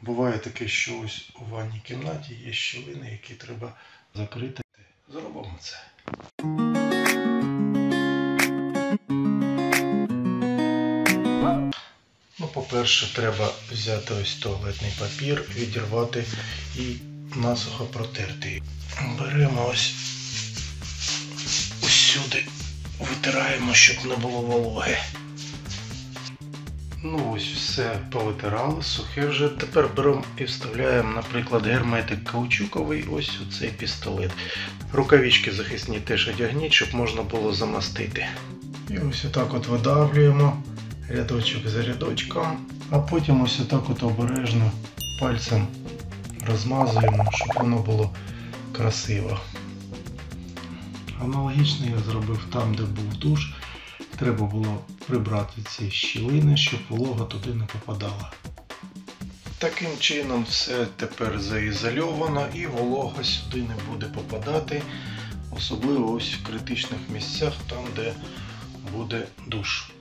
Буває таке, що ось у ванній кімнаті є щілини, які треба закрити. Зробимо це. Ну, по-перше, треба взяти ось туалетний папір, відірвати і насухо протерти. Беремо ось сюди, витираємо, щоб не було вологи. Ну ось все повитирали, сухе вже. Тепер беремо і вставляємо, наприклад, герметик каучуковий ось у цей пістолет. Рукавички захисні теж одягніть, щоб можна було замастити. І ось отак от видавлюємо рядочок за рядочком, а потім ось отак от обережно пальцем розмазуємо, щоб воно було красиво. Аналогічно я зробив там, де був душ. Треба було прибрати ці щілини, щоб волога туди не попадала. Таким чином все тепер заізольовано і волога сюди не буде попадати, особливо ось в критичних місцях, там де буде душ.